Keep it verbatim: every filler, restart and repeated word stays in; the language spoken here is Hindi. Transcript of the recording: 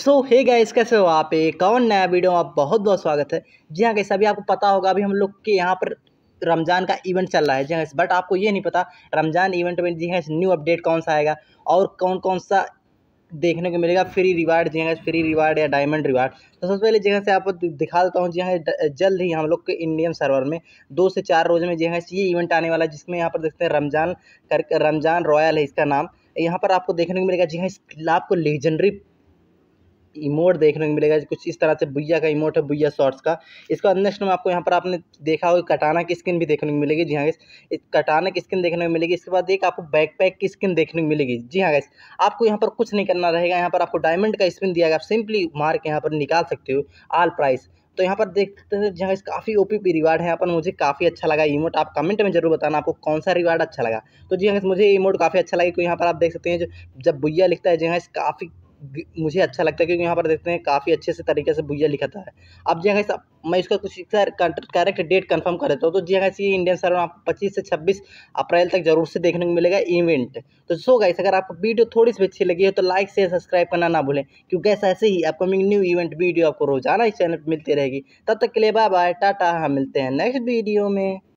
सो हे गाइस, कैसे हो आप? एक और नया वीडियो में आप बहुत बहुत स्वागत है। जी हाँ गाइस, अभी आपको पता होगा अभी हम लोग के यहाँ पर रमज़ान का इवेंट चल रहा है। जी हाँ गाइस, बट आपको ये नहीं पता रमज़ान इवेंट में जी हाँ न्यू अपडेट कौन सा आएगा और कौन कौन सा देखने को मिलेगा। फ्री रिवार्ड जी हाँ, फ्री रिवार्ड या डायमंड रिवार्ड। तो सबसे पहले जगह से आपको दिखा देता हूँ। जी हाँ, जल्द ही हम लोग के इंडियन सर्वर में दो से चार रोज में जी हाँ ये इवेंट आने वाला है, जिसमें यहाँ पर देखते हैं रमज़ान कर रमज़ान रॉयल है इसका नाम। यहाँ पर आपको देखने को मिलेगा जी हाँ, आपको लेजेंडरी इमोट देखने को मिलेगा। कुछ इस तरह से बुइया का इमोट है, बुइया शॉर्ट्स का। इसके बाद नेक्स्ट में आपको यहाँ पर आपने देखा होगा कटाना की स्किन भी देखने को मिलेगी। जी हाँ गाइस, कटाना की स्किन देखने को मिलेगी। इसके बाद एक आपको बैकपैक की स्किन देखने को मिलेगी। जी हाँ गाइस, आपको यहाँ पर कुछ नहीं करना रहेगा। यहाँ पर आपको डायमंड का स्पिन दिया गया, आप सिंपली मार के यहाँ पर निकाल सकते हो ऑल प्राइस। तो यहाँ पर देखते हैं जहाँ इस काफ़ी ओपी रिवार्ड है। यहाँ पर मुझे काफ़ी अच्छा लगा इमोट। आप कमेंट में जरूर बताना आपको कौन सा रिवार्ड अच्छा लगा। तो जी हाँ, मुझे इमोट काफ़ी अच्छा लगा, क्योंकि यहाँ पर आप देख सकते हैं जो जब बुइया लिखता है जी हाँ, काफ़ी मुझे अच्छा लगता है, क्योंकि यहाँ पर देखते हैं काफ़ी अच्छे से तरीके से बुइया लिखा है। अब जी हाँ गाइस, मैं इसका कुछ करेक्ट डेट कंफर्म कर देता हूँ। तो जी हाँ गाइस, ये इंडियन सर्वर में आपको पच्चीस से छब्बीस अप्रैल तक जरूर से देखने को मिलेगा इवेंट। तो सो गाइस, अगर आपको वीडियो थोड़ी सी अच्छी लगी है तो लाइक शेयर सब्सक्राइब करना ना भूलें, क्योंकि गैस ऐसे ही अपकमिंग न्यू इवेंट वीडियो आपको रोजाना इस चैनल पर मिलती रहेगी। तब तक के लिए बाय बाय टाटा, हम मिलते हैं नेक्स्ट वीडियो में।